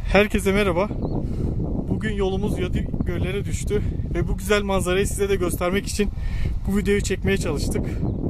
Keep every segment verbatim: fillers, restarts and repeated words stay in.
Herkese merhaba. Bugün yolumuz Yedi Göller'e düştü ve bu güzel manzarayı size de göstermek için bu videoyu çekmeye çalıştık.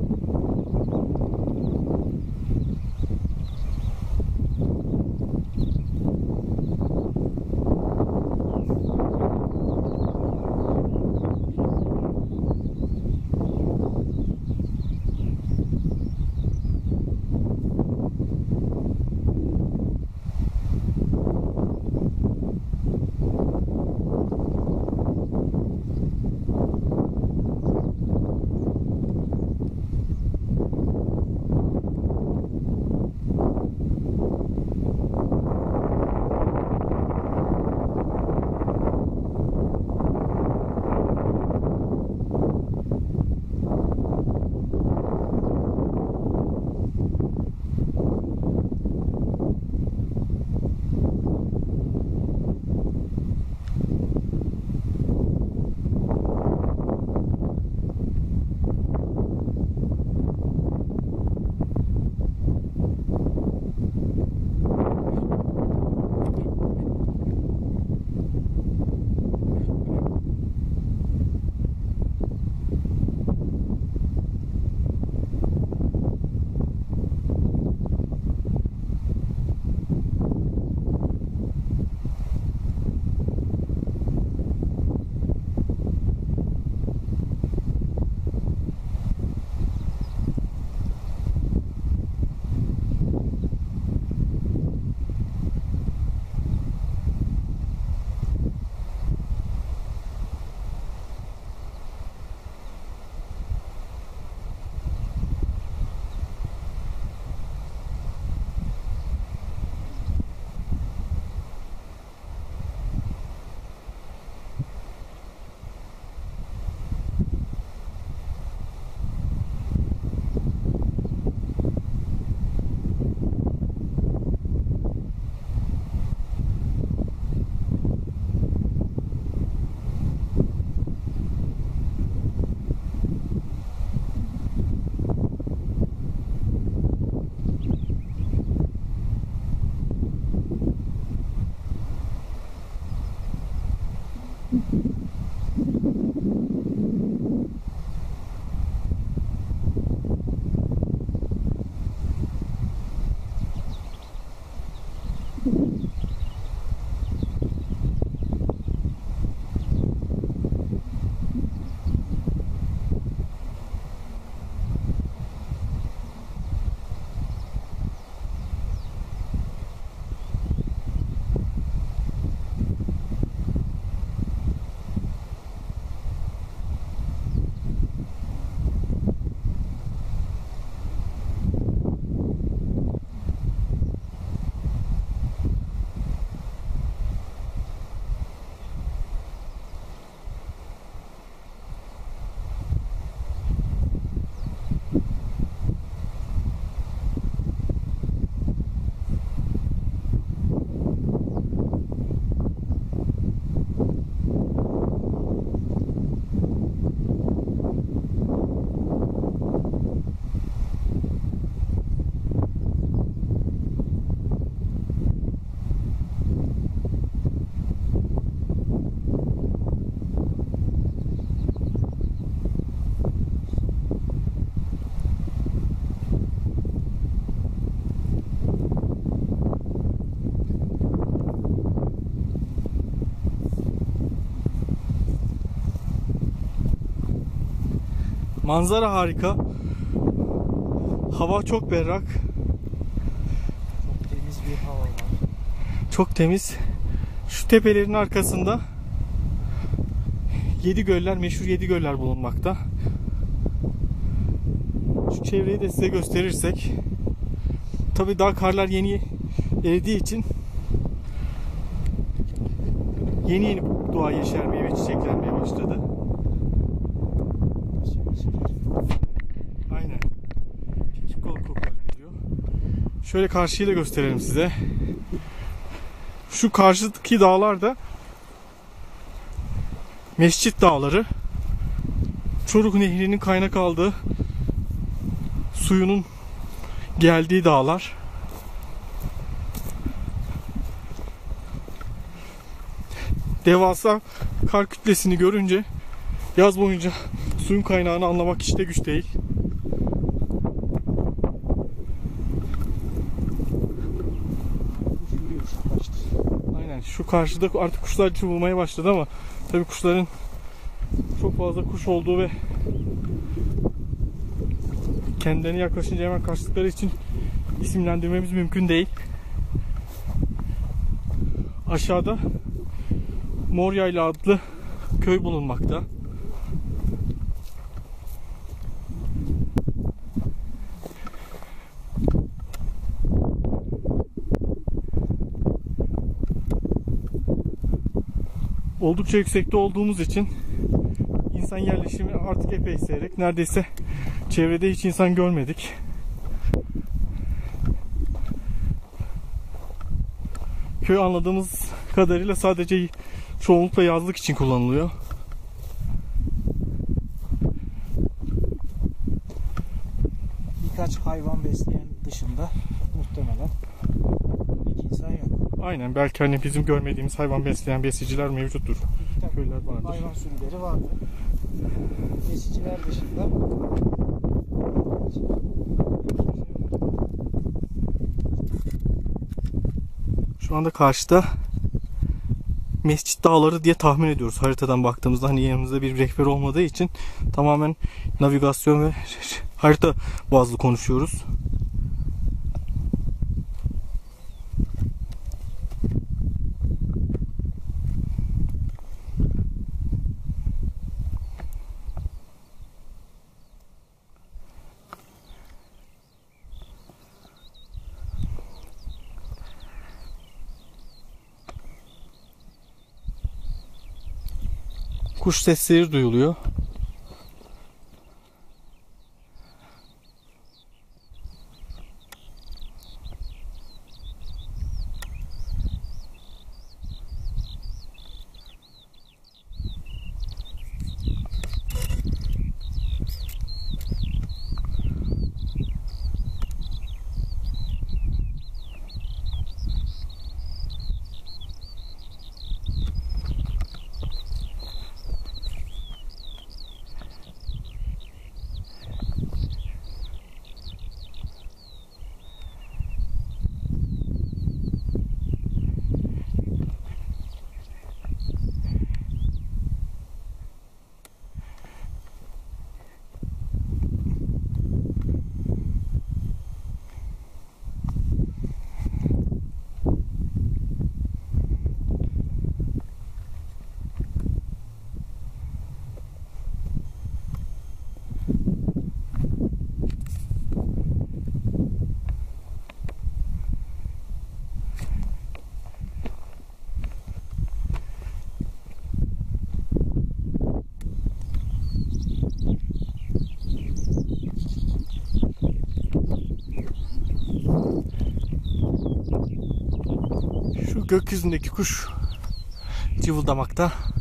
Manzara harika. Hava çok berrak. Çok temiz bir hava var. Çok temiz. Şu tepelerin arkasında Yedi Göller, meşhur Yedi Göller bulunmakta. Şu çevreyi de size gösterirsek, tabii daha karlar yeni eridiği için yeni yeni doğa yeşermeye ve çiçeklenmeye başladı. Aynen. Kekik kol kokar geliyor. Şöyle karşıyı da gösterelim size. Şu karşıdaki dağlar da Mescit Dağları. Çoruk Nehri'nin kaynak aldığı suyunun geldiği dağlar. devasa kar kütlesini görünce yaz boyunca suyun kaynağını anlamak hiç de güç değil. Aynen, şu karşıda artık kuşlar cıvılmaya başladı ama tabii kuşların çok fazla kuş olduğu ve kendilerine yaklaşınca hemen kaçtıkları için isimlendirmemiz mümkün değil. Aşağıda Moryayla adlı köy bulunmakta. Oldukça yüksekte olduğumuz için insan yerleşimi artık epey seyrek. Neredeyse çevrede hiç insan görmedik. Köy anladığımız kadarıyla sadece çoğunlukla yazlık için kullanılıyor. Birkaç hayvan besleyen dışında muhtemelen hiç insan yok. Aynen, belki hani bizim görmediğimiz hayvan besleyen besiciler mevcuttur. Tabii, köyler vardır. hayvan sürüleri vardır. Besiciler dışında şu anda karşıda Mescit Dağları diye tahmin ediyoruz haritadan baktığımızda. Hani yanımızda bir rehber olmadığı için tamamen navigasyon ve harita bazlı konuşuyoruz. Kuş sesleri duyuluyor. Gökyüzündeki kuş cıvıldamakta.